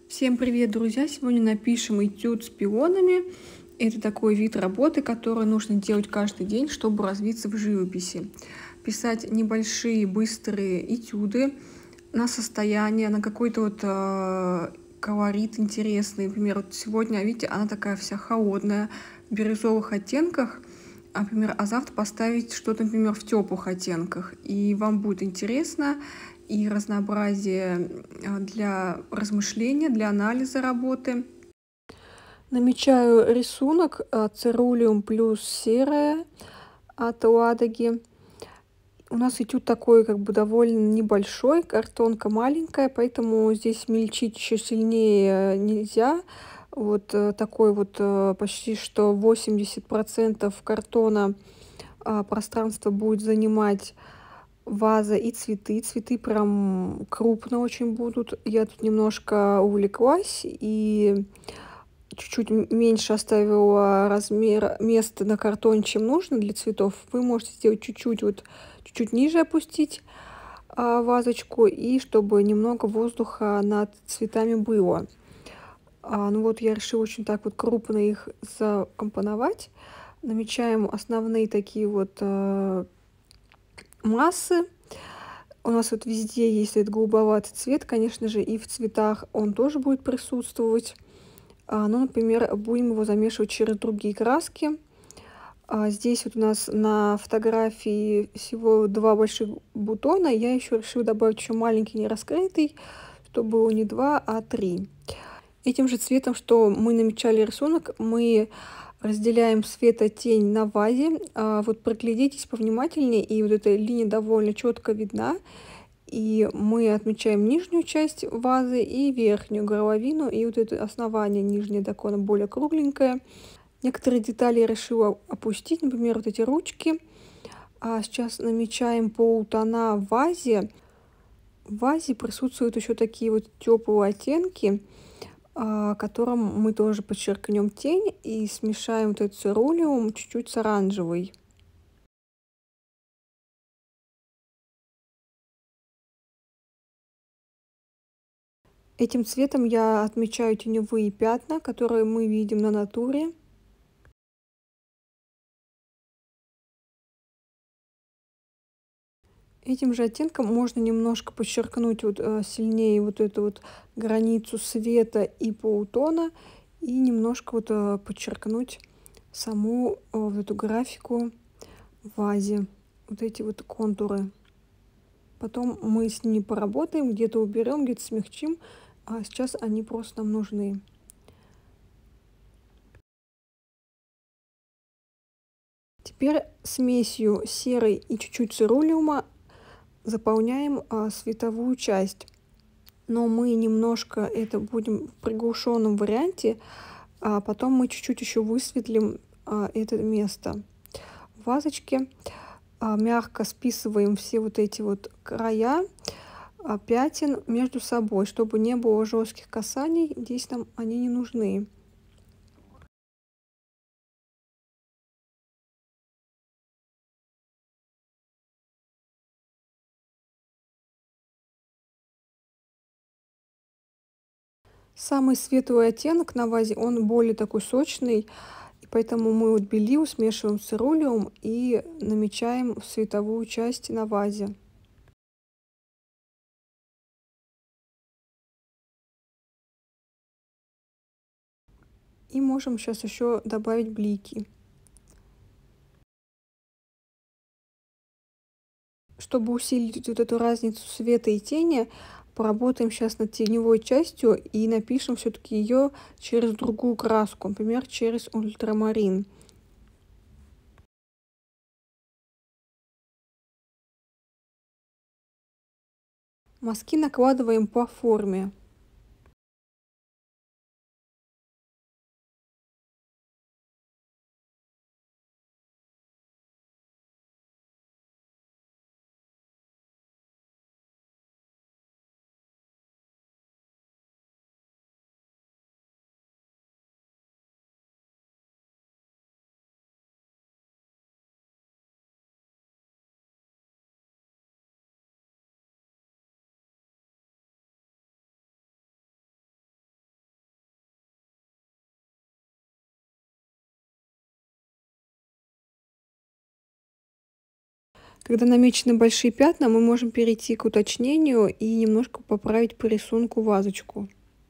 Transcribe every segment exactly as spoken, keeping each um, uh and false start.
Всем привет, друзья! Сегодня напишем этюд с пионами. Это такой вид работы, который нужно делать каждый день, чтобы развиться в живописи. Писать небольшие, быстрые этюды на состояние, на какой-то вот э, колорит интересный. Например, вот сегодня, видите, она такая вся холодная, в бирюзовых оттенках. Например, а завтра поставить что-то, например, в теплых оттенках. И вам будет интересно, и разнообразие для размышления, для анализа работы. Намечаю рисунок церулиум плюс серая от Ладоги. У нас этюд такой как бы довольно небольшой, картонка маленькая, поэтому здесь мельчить еще сильнее нельзя. Вот такой вот почти что восемьдесят процентов картона пространство будет занимать ваза и цветы. Цветы прям крупно очень будут. Я тут немножко увлеклась и чуть-чуть меньше оставила размер места на картоне, чем нужно для цветов. Вы можете сделать чуть-чуть вот чуть-чуть ниже опустить а, вазочку, и чтобы немного воздуха над цветами было. А, ну вот я решила очень так вот крупно их закомпоновать. Намечаем основные такие вот а, массы. У нас вот везде есть этот голубоватый цвет, конечно же, и в цветах он тоже будет присутствовать. А, ну, например, будем его замешивать через другие краски. А, здесь вот у нас на фотографии всего два больших бутона. Я еще решила добавить еще маленький нераскрытый, чтобы было не два, а три. Этим же цветом, что мы намечали рисунок, мы разделяем светотень на вазе. А, вот приглядитесь повнимательнее, и вот эта линия довольно четко видна. И мы отмечаем нижнюю часть вазы и верхнюю горловину, и вот это основание нижнее такое, оно более кругленькое. Некоторые детали я решила опустить, например, вот эти ручки. А сейчас намечаем полутона в вазе. В вазе присутствуют еще такие вот теплые оттенки, которым мы тоже подчеркнем тень и смешаем вот этот церулиум чуть-чуть с оранжевой. Этим цветом я отмечаю теневые пятна, которые мы видим на натуре. Этим же оттенком можно немножко подчеркнуть вот э, сильнее вот эту вот границу света и полутона, и немножко вот э, подчеркнуть саму э, вот эту графику в вазе, вот эти вот контуры. Потом мы с ними поработаем, где-то уберем, где-то смягчим, а сейчас они просто нам нужны. Теперь смесью серой и чуть-чуть церулиума заполняем а, световую часть. Но мы немножко это будем в приглушенном варианте, а потом мы чуть-чуть еще высветлим а, это место. В вазочке а, мягко списываем все вот эти вот края а, пятен между собой, чтобы не было жестких касаний. Здесь нам они не нужны. Самый светлый оттенок на вазе, он более такой сочный, и поэтому мы вот белил смешиваем с церулиум и намечаем световую часть на вазе. И можем сейчас еще добавить блики. Чтобы усилить вот эту разницу света и тени, поработаем сейчас над теневой частью и напишем все-таки ее через другую краску, например, через ультрамарин. Мазки накладываем по форме. Когда намечены большие пятна, мы можем перейти к уточнению и немножко поправить по рисунку вазочку.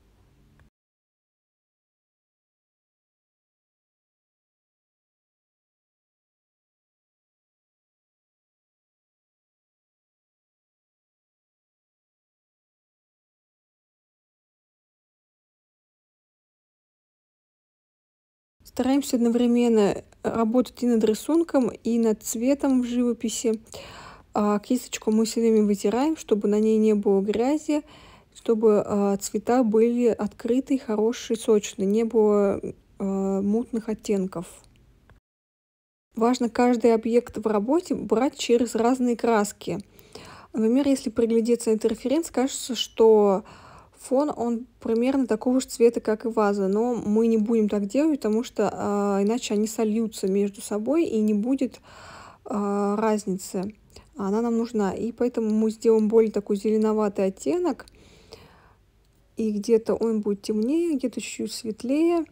Стараемся одновременно работать и над рисунком, и над цветом в живописи. А кисточку мы все время вытираем, чтобы на ней не было грязи, чтобы а, цвета были открытые, хорошие, сочные, не было а, мутных оттенков. Важно каждый объект в работе брать через разные краски. Например, если приглядеться на интерференц, кажется, что фон, он примерно такого же цвета, как и ваза, но мы не будем так делать, потому что а, иначе они сольются между собой и не будет а, разницы. Она нам нужна, и поэтому мы сделаем более такой зеленоватый оттенок, и где-то он будет темнее, где-то чуть-чуть светлее,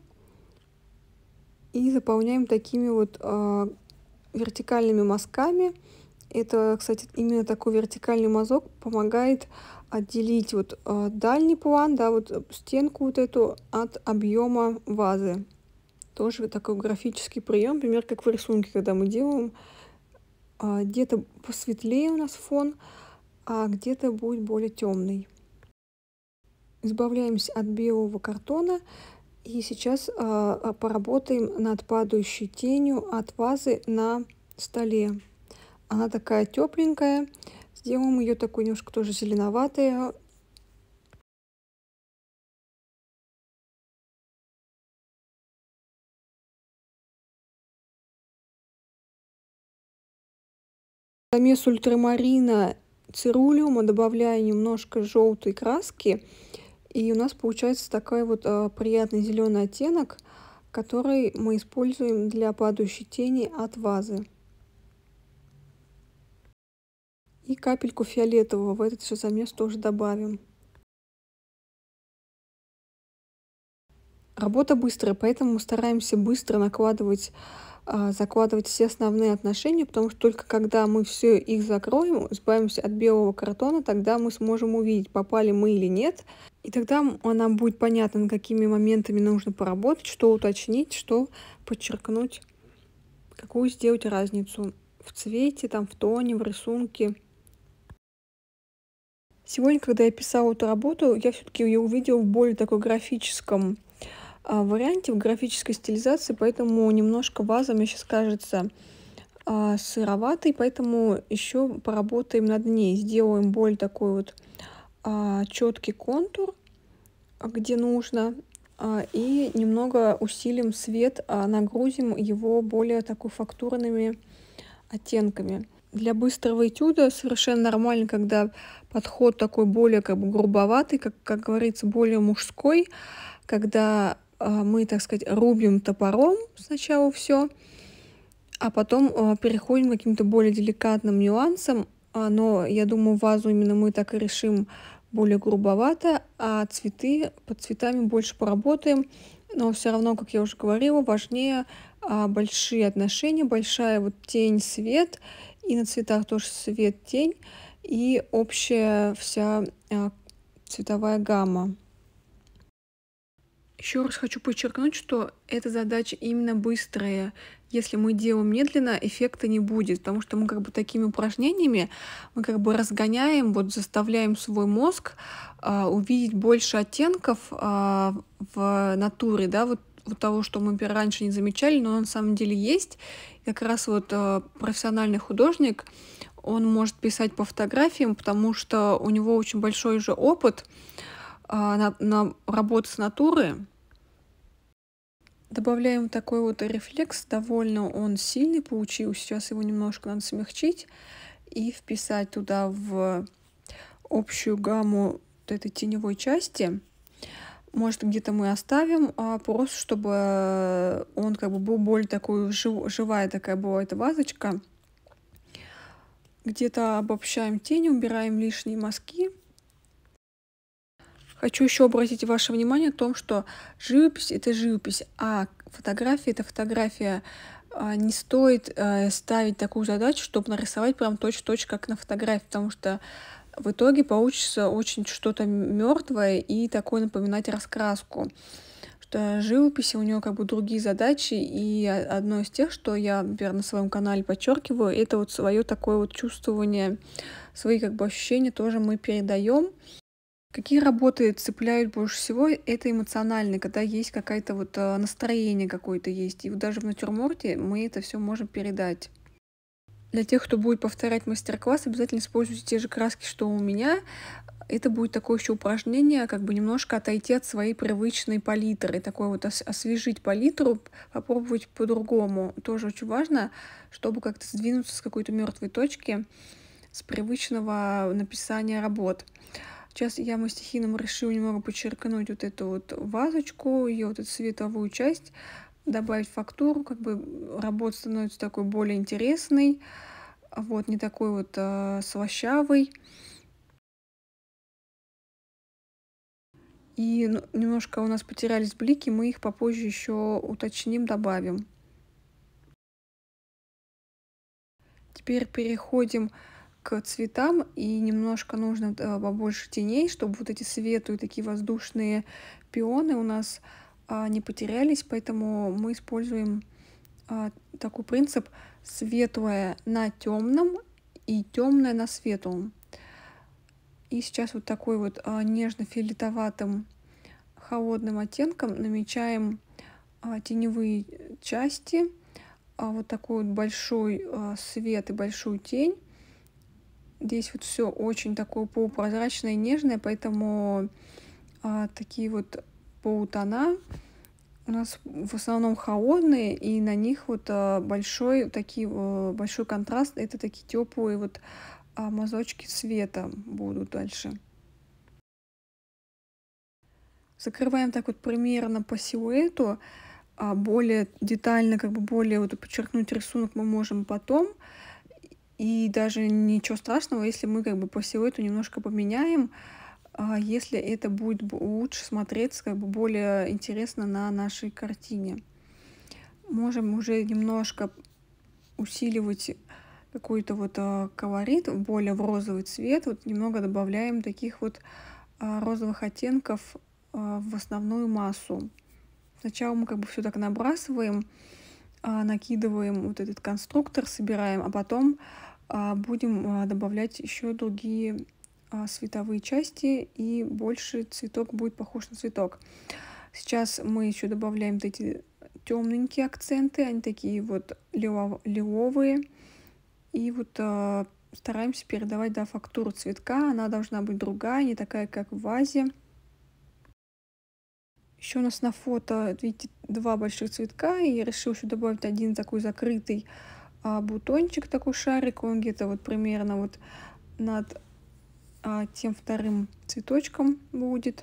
и заполняем такими вот а, вертикальными мазками. Это, кстати, именно такой вертикальный мазок помогает отделить вот э, дальний план, да, вот стенку вот эту от объема вазы. Тоже такой графический прием, например, как в рисунке, когда мы делаем, э, где-то посветлее у нас фон, а где-то будет более темный. Избавляемся от белого картона и сейчас э, поработаем над падающей тенью от вазы на столе. Она такая тепленькая. Сделаем ее такой немножко тоже зеленоватой. Замес ультрамарина цирулиума добавляю немножко желтой краски. И у нас получается такой вот э, приятный зеленый оттенок, который мы используем для падающей тени от вазы. И капельку фиолетового в этот же замес тоже добавим. Работа быстрая, поэтому мы стараемся быстро накладывать, а, закладывать все основные отношения, потому что только когда мы все их закроем, избавимся от белого картона, тогда мы сможем увидеть, попали мы или нет. И тогда нам будет понятно, над какими моментами нужно поработать, что уточнить, что подчеркнуть, какую сделать разницу в цвете, там, в тоне, в рисунке. Сегодня, когда я писала эту работу, я все-таки ее увидела в более такой графическом а, варианте, в графической стилизации, поэтому немножко ваза мне сейчас кажется а, сыроватой, поэтому еще поработаем над ней, сделаем более такой вот а, четкий контур, где нужно, а, и немного усилим свет, а, нагрузим его более такой фактурными оттенками. Для быстрого этюда совершенно нормально, когда подход такой более как бы грубоватый, как, как говорится, более мужской, когда э, мы, так сказать, рубим топором сначала все, а потом э, переходим к каким-то более деликатным нюансам. А, но я думаю, вазу именно мы так и решим более грубовато, а цветы, под цветами больше поработаем. Но все равно, как я уже говорила, важнее а, большие отношения, большая вот тень-свет, и на цветах тоже свет-тень, и общая вся а, цветовая гамма. Еще раз хочу подчеркнуть, что эта задача именно быстрая. Если мы делаем медленно, эффекта не будет, потому что мы как бы такими упражнениями мы как бы разгоняем, вот заставляем свой мозг а, увидеть больше оттенков а, в натуре, да, вот, вот того, что мы раньше не замечали, но на самом деле есть. И как раз вот а, профессиональный художник, он может писать по фотографиям, потому что у него очень большой уже опыт а, на, на работу с натурой. Добавляем такой вот рефлекс, довольно он сильный получился. Сейчас его немножко надо смягчить и вписать туда в общую гамму вот этой теневой части. Может, где-то мы оставим, а просто чтобы он как бы был более такой жив, живая такая была эта вазочка. Где-то обобщаем тени, убираем лишние мазки. Хочу еще обратить ваше внимание о том, что живопись — это живопись, а фотография — это фотография а, не стоит э, ставить такую задачу, чтобы нарисовать прям точь-в-точь, как на фотографии, потому что в итоге получится очень что-то мертвое и такое напоминать раскраску. Что живописи у нее как бы другие задачи, и о- одно из тех, что я, например, на своем канале подчеркиваю, это вот свое такое вот чувствование, свои как бы ощущения тоже мы передаем. Какие работы цепляют больше всего? Это эмоциональные, когда есть какая-то вот э, настроение какое-то есть. И вот даже в натюрморте мы это все можем передать. Для тех, кто будет повторять мастер-класс, обязательно используйте те же краски, что у меня. Это будет такое еще упражнение, как бы немножко отойти от своей привычной палитры, такое вот ос- освежить палитру, попробовать по-другому. Тоже очень важно, чтобы как-то сдвинуться с какой-то мертвой точки, с привычного написания работ. Сейчас я мастихином решила немного подчеркнуть вот эту вот вазочку, ее вот эту световую часть, добавить фактуру, как бы работа становится такой более интересной, а вот, не такой вот э, слащавый. И ну, немножко у нас потерялись блики, мы их попозже еще уточним, добавим. Теперь переходим к цветам, и немножко нужно э, побольше теней, чтобы вот эти светлые такие воздушные пионы у нас а, не потерялись, поэтому мы используем а, такой принцип: светлое на темном и темное на светлом. И сейчас вот такой вот а, нежно-фиолетоватым холодным оттенком намечаем а, теневые части, а, вот такой вот большой а, свет и большую тень. Здесь вот все очень такое полупрозрачное и нежное, поэтому а, такие вот полутона у нас в основном холодные, и на них вот а, большой, такие, э, большой контраст. Это такие теплые вот а, мазочки света будут дальше. Закрываем так вот примерно по силуэту. А более детально, как бы более вот подчеркнуть рисунок мы можем потом. И даже ничего страшного, если мы как бы по силуэту немножко поменяем, а, если это будет б- лучше смотреться, как бы более интересно на нашей картине. Можем уже немножко усиливать какой-то вот а, колорит, более в розовый цвет. Вот немного добавляем таких вот а, розовых оттенков а, в основную массу. Сначала мы как бы все так набрасываем, а, накидываем вот этот конструктор, собираем, а потом а, будем а, добавлять еще другие а, световые части, и больше цветок будет похож на цветок. Сейчас мы еще добавляем вот эти темненькие акценты, они такие вот лилов- лиловые, и вот а, стараемся передавать, да, фактуру цветка. Она должна быть другая, не такая, как в вазе. Еще у нас на фото, видите, два больших цветка, и я решила еще добавить один такой закрытый а, бутончик, такой шарик, он где-то вот примерно вот над а, тем вторым цветочком будет.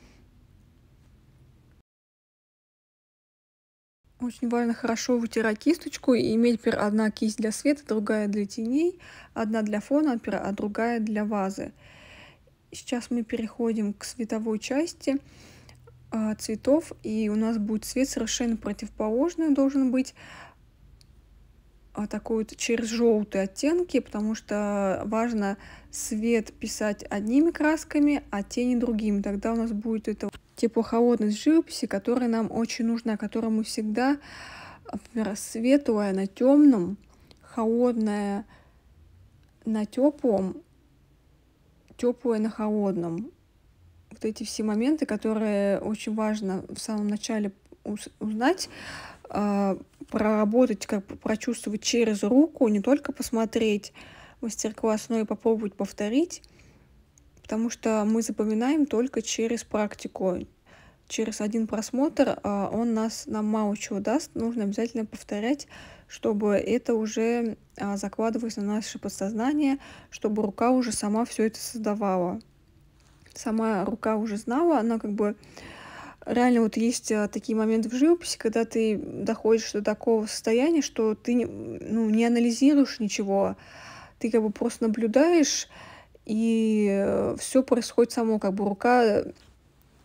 Очень важно хорошо вытирать кисточку и иметь, например, одна кисть для света, другая для теней, одна для фона, например, а другая для вазы. Сейчас мы переходим к световой части а, цветов, и у нас будет цвет совершенно противоположный должен быть, а, такой вот через желтые оттенки, потому что важно свет писать одними красками, а тени другими. Тогда у нас будет эта теплохолодность живописи, которая нам очень нужна, которую мы всегда, например, светлая на темном, холодная на теплом, теплая на холодном. Вот эти все моменты, которые очень важно в самом начале уз- узнать, а, проработать, как бы прочувствовать через руку, не только посмотреть мастер-класс, но и попробовать повторить, потому что мы запоминаем только через практику. Через один просмотр а, он нас, нам мало чего даст, нужно обязательно повторять, чтобы это уже а, закладывалось на наше подсознание, чтобы рука уже сама все это создавала. Сама рука уже знала, она как бы реально вот есть а, такие моменты в живописи, когда ты доходишь до такого состояния, что ты не, ну, не анализируешь ничего, ты как бы просто наблюдаешь, и все происходит само, как бы рука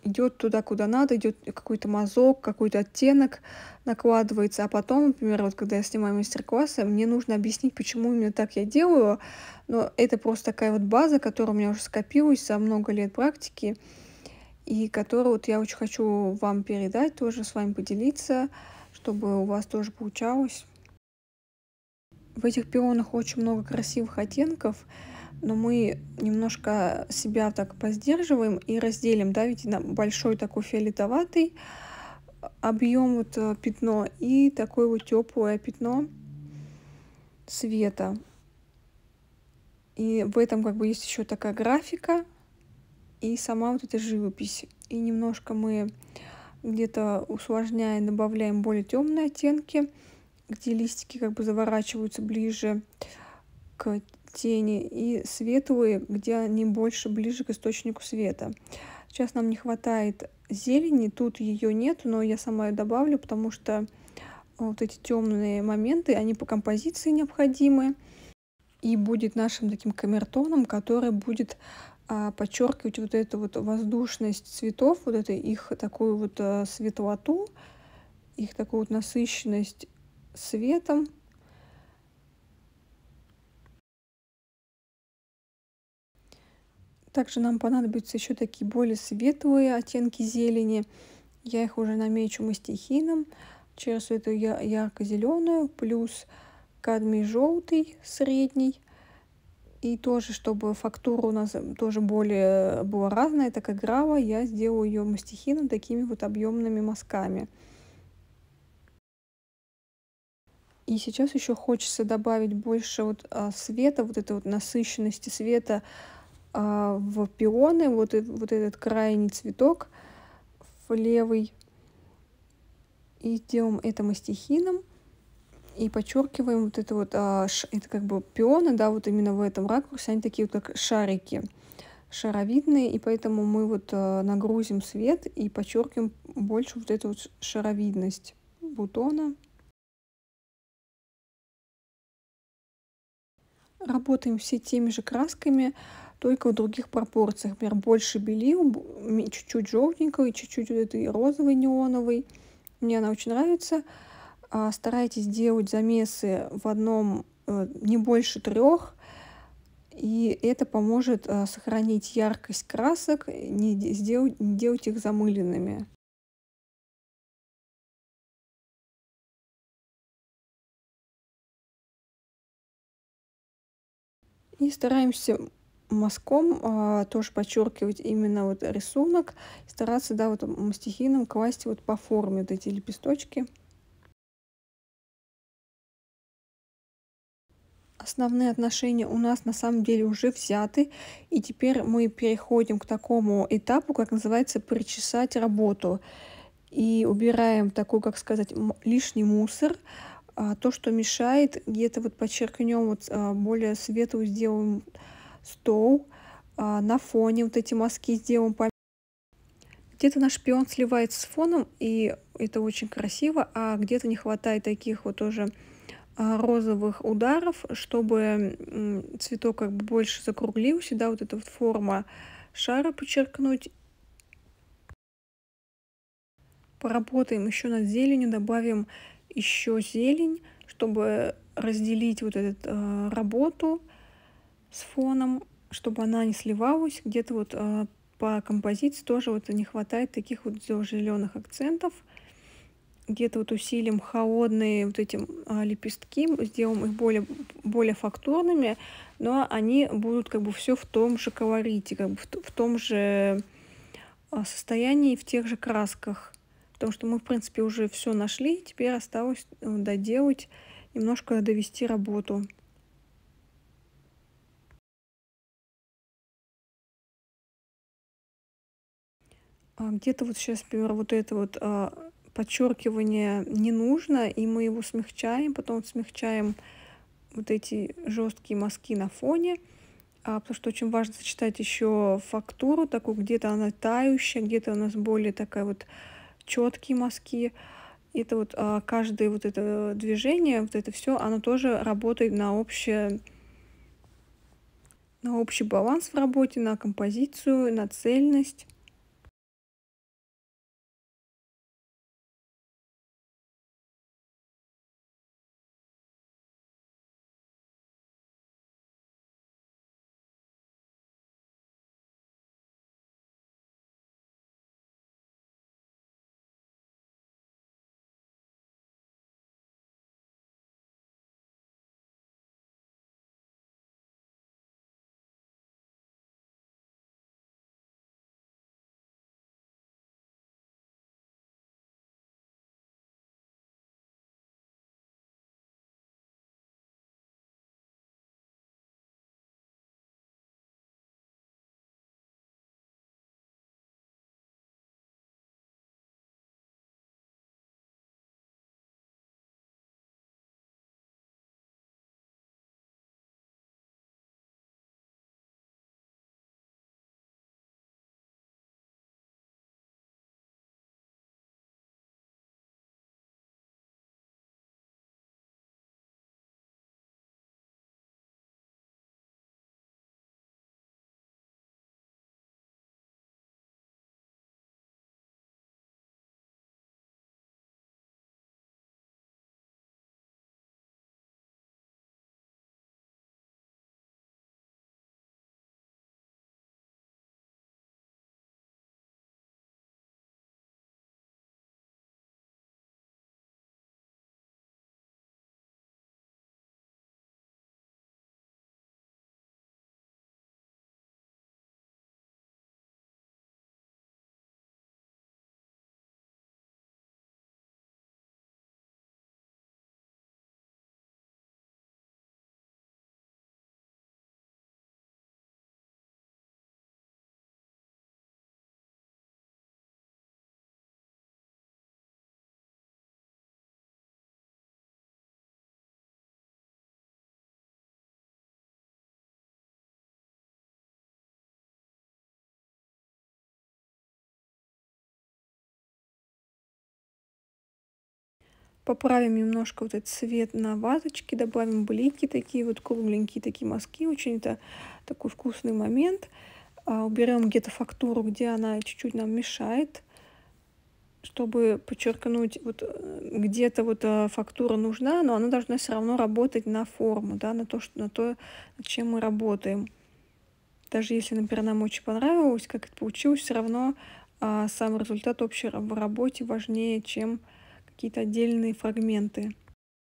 идет туда, куда надо, идет какой-то мазок, какой-то оттенок накладывается. А потом, например, вот когда я снимаю мастер-классы, мне нужно объяснить, почему именно так я делаю. Но это просто такая вот база, которая у меня уже скопилась за много лет практики, и которую вот я очень хочу вам передать, тоже с вами поделиться, чтобы у вас тоже получалось. В этих пионах очень много красивых оттенков, но мы немножко себя так поздерживаем и разделим, да, ведь на большой такой фиолетоватый объем вот э, пятно и такое вот теплое пятно света. И в этом как бы есть еще такая графика и сама вот эта живопись. И немножко мы где-то усложняем, добавляем более темные оттенки, где листики как бы заворачиваются ближе к тени, и светлые, где они больше ближе к источнику света. Сейчас нам не хватает зелени, тут ее нет, но я сама ее добавлю, потому что вот эти темные моменты, они по композиции необходимы. И будет нашим таким камертоном, который будет а, подчеркивать вот эту вот воздушность цветов, вот это их такую вот а, светлоту, их такую вот насыщенность светом. Также нам понадобятся еще такие более светлые оттенки зелени. Я их уже намечу мастихином через эту ярко-зеленую, плюс кадмий желтый средний. И тоже, чтобы фактура у нас тоже более была разная, так играла, я сделаю ее мастихином такими вот объемными мазками. И сейчас еще хочется добавить больше вот а, света, вот этой вот насыщенности света а, в пионы, вот, вот этот крайний цветок в левый. И сделаем это мастихином. И подчеркиваем вот это вот, а, ш, это как бы пионы, да, вот именно в этом ракурсе, они такие вот как шарики, шаровидные, и поэтому мы вот а, нагрузим свет и подчеркиваем больше вот эту вот шаровидность бутона. Работаем все теми же красками, только в других пропорциях. Например, больше белил, чуть-чуть желтенького и чуть-чуть вот этой розовый неоновый. Мне она очень нравится. А, старайтесь делать замесы в одном э, не больше трех, и это поможет а, сохранить яркость красок, не, сделать, не делать их замыленными. И стараемся мазком а, тоже подчеркивать именно вот рисунок, стараться, да, вот мастихином класть вот по форме вот эти лепесточки. Основные отношения у нас на самом деле уже взяты, и теперь мы переходим к такому этапу, как называется причесать работу. И убираем такой, как сказать, лишний мусор, а, то, что мешает, где-то вот подчеркнем, вот а, более светлый сделаем стол, а, на фоне вот эти мазки сделаем. Где-то наш пион сливается с фоном, и это очень красиво, а где-то не хватает таких вот тоже розовых ударов, чтобы цветок как бы больше закруглился, да, вот эта вот форма шара подчеркнуть. Поработаем еще над зеленью, добавим еще зелень, чтобы разделить вот эту э, работу с фоном, чтобы она не сливалась. Где-то вот э, по композиции тоже вот не хватает таких вот зеленых акцентов. Где-то вот усилим холодные вот эти а, лепестки, сделаем их более, более фактурными, но они будут как бы все в том же колорите, как бы в, в том же а, состоянии, в тех же красках. Потому что мы, в принципе, уже все нашли, теперь осталось доделать, немножко довести работу. А где-то вот сейчас, например, вот это вот а, подчеркивание не нужно, и мы его смягчаем, потом смягчаем вот эти жесткие мазки на фоне, а, потому что очень важно сочетать еще фактуру такую, где-то она тающая, где-то у нас более такая вот четкие мазки. Это вот а, каждое вот это движение, вот это все, оно тоже работает на общее, на общий баланс в работе, на композицию, на цельность. Поправим немножко вот этот цвет на вазочке, добавим блики такие вот кругленькие, такие мазки. Очень это такой вкусный момент. А, уберем где-то фактуру, где она чуть-чуть нам мешает, чтобы подчеркнуть, вот э, где-то вот э, фактура нужна, но она должна все равно работать на форму, да, на то, что, на то, над чем мы работаем. Даже если, например, нам очень понравилось, как это получилось, все равно а, сам результат общей раб- в работе важнее, чем какие-то отдельные фрагменты.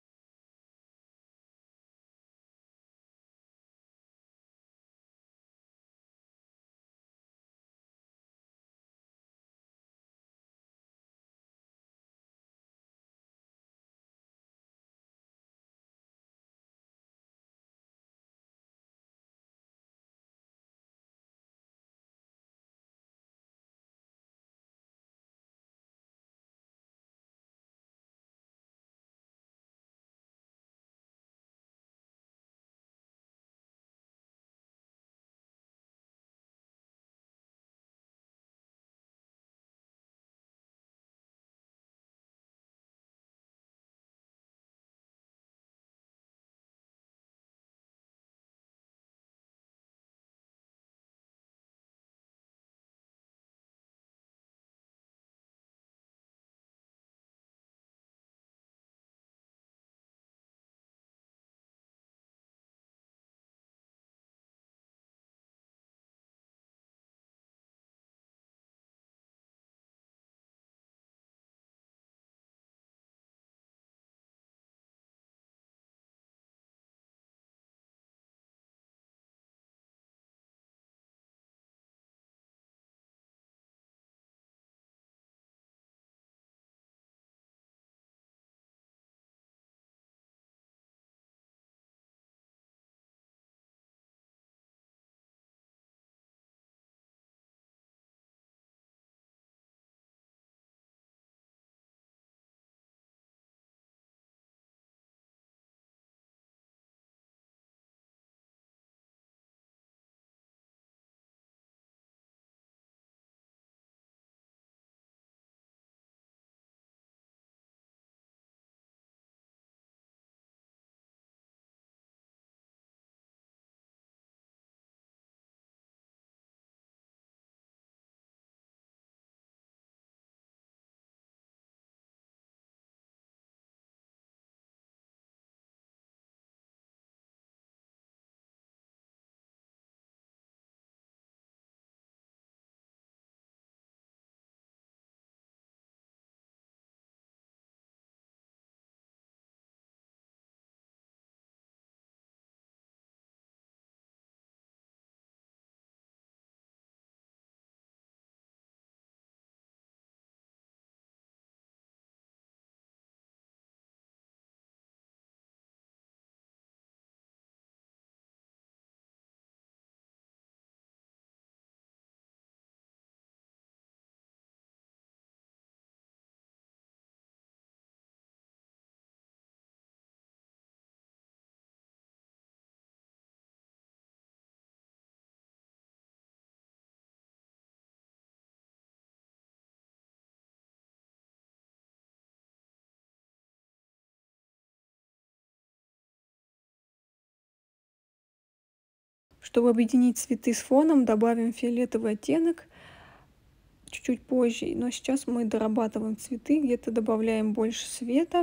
Чтобы объединить цветы с фоном, добавим фиолетовый оттенок чуть-чуть позже. Но сейчас мы дорабатываем цветы, где-то добавляем больше света,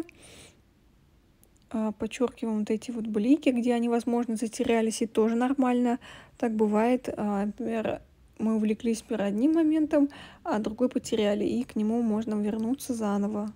а, подчеркиваем вот эти вот блики, где они, возможно, затерялись, и тоже нормально. Так бывает. А, Например, мы увлеклись например, одним моментом, а другой потеряли, и к нему можно вернуться заново.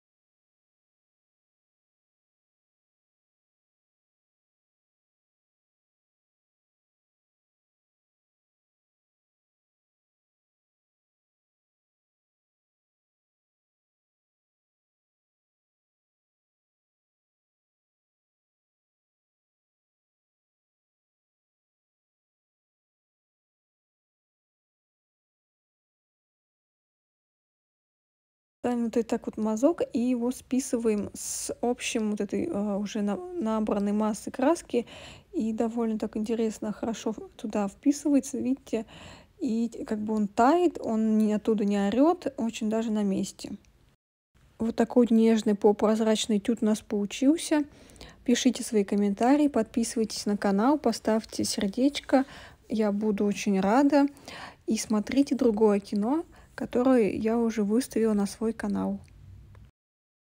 Ставим вот и так вот мазок и его списываем с общим вот этой а, уже на- набранной массы краски. И довольно так интересно, хорошо в- туда вписывается, видите. И т- как бы он тает, он не, оттуда не орет, очень даже на месте. Вот такой нежный полупрозрачный этюд у нас получился. Пишите свои комментарии, подписывайтесь на канал, поставьте сердечко. Я буду очень рада. И смотрите другое кино, которое я уже выставила на свой канал.